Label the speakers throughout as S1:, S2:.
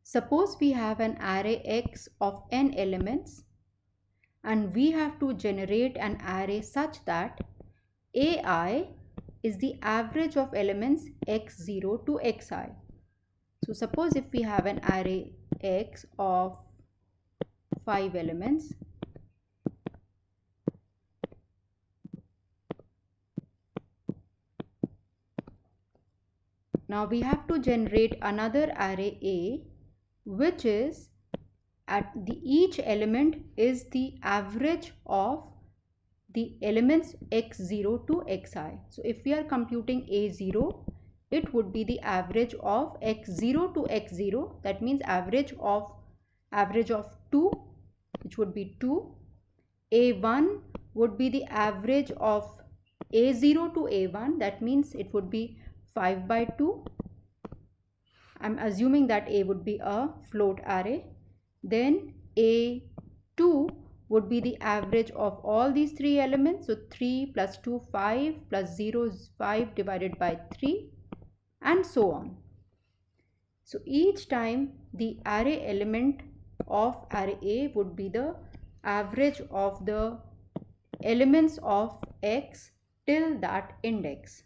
S1: Suppose we have an array X of n elements and we have to generate an array such that AI is the average of elements x0 to xi. So suppose if we have an array X of 5 elements, now we have to generate another array A, which is each element is the average of the elements x0 to xi. So if we are computing A0, it would be the average of x0 to x0, that means average of 2, which would be 2. A1 would be the average of A0 to A1, that means it would be 5 by 2. I'm assuming that A would be a float array. Then A2 would be the average of all these 3 elements. So 3 plus 2, 5 plus 0 is 5 divided by 3, and so on. So each time the array element of array A would be the average of the elements of X till that index.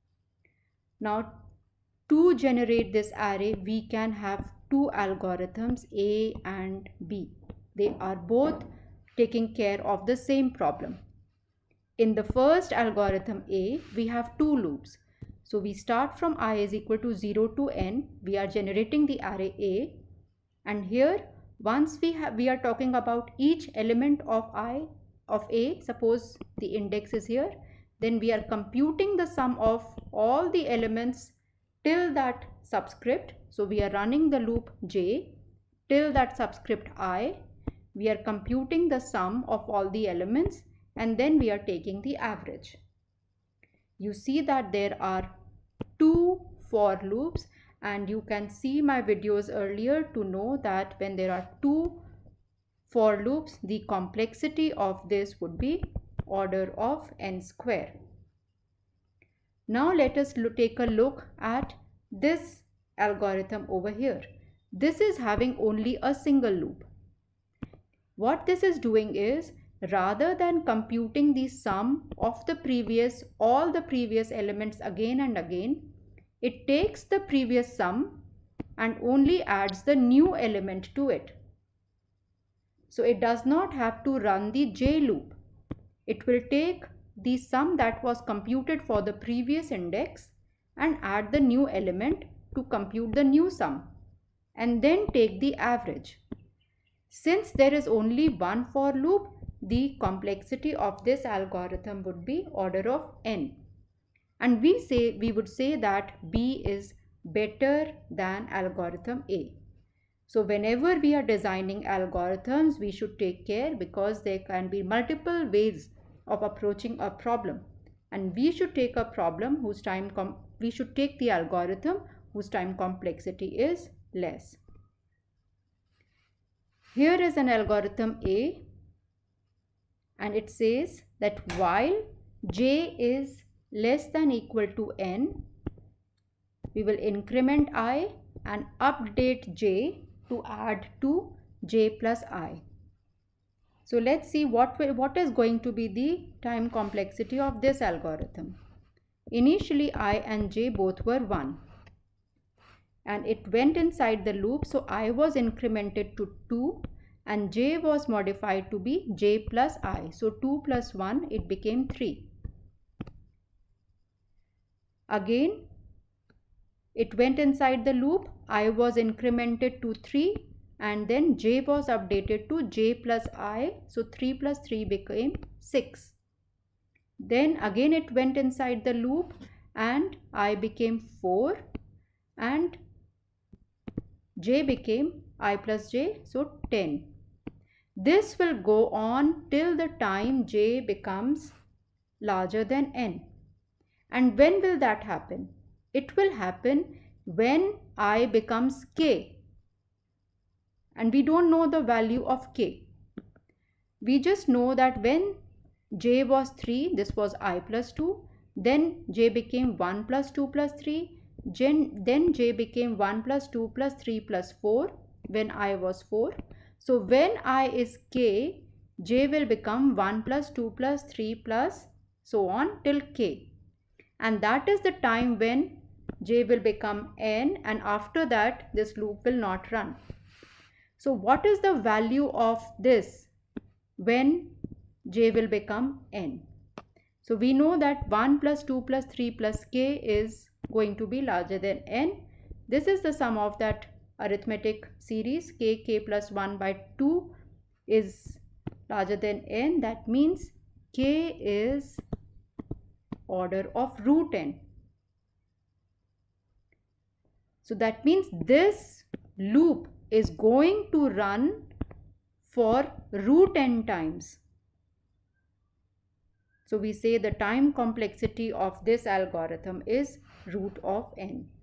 S1: Now to generate this array, we can have two algorithms, A and B. They are both taking care of the same problem. In the first algorithm A, we have two loops. So we start from I is equal to 0 to n. We are generating the array A. And here, once we are talking about each element of A, suppose the index is here, then we are computing the sum of all the elements till that subscript. So we are running the loop j till that subscript I. We are computing the sum of all the elements and then we are taking the average. You see that there are two for loops, and you can see my videos earlier to know that when there are two for loops, the complexity of this would be order of n square. Now let us take a look at this algorithm over here. This is having only a single loop. What this is doing is, rather than computing the sum of all the previous elements again and again, it takes the previous sum and only adds the new element to it. So it does not have to run the j loop. It will take the sum that was computed for the previous index and add the new element to compute the new sum and then take the average. Since there is only one for loop, the complexity of this algorithm would be order of n. And we would say that B is better than algorithm A. So whenever we are designing algorithms, we should take care, because there can be multiple ways of approaching a problem, and we should take the algorithm whose time complexity is less. Here is an algorithm A, and it says that while j is less than equal to n, we will increment I and update j to add to j plus I. So let's see what is going to be the time complexity of this algorithm. Initially I and j both were 1, and it went inside the loop, so I was incremented to 2 and j was modified to be j plus I. So 2 plus 1, it became 3. Again, it went inside the loop, I was incremented to 3 and then j was updated to j plus I. So 3 plus 3 became 6. Then again it went inside the loop and I became 4 and j became I plus j, so 10. This will go on till the time j becomes larger than n. And when will that happen? It will happen when I becomes k. And we don't know the value of k. We just know that when j was 3, this was I plus 2. Then j became 1 plus 2 plus 3. Then j became 1 plus 2 plus 3 plus 4. when I was 4. So when I is k, j will become 1 plus 2 plus 3 plus so on till k. And that is the time when j will become n, and after that this loop will not run. So what is the value of this when j will become n? So we know that 1 plus 2 plus 3 plus k is going to be larger than n. This is the sum of that arithmetic series. K plus 1 by 2 is larger than n. That means k is order of root n. So that means this loop is going to run for root n times. So we say the time complexity of this algorithm is root of n.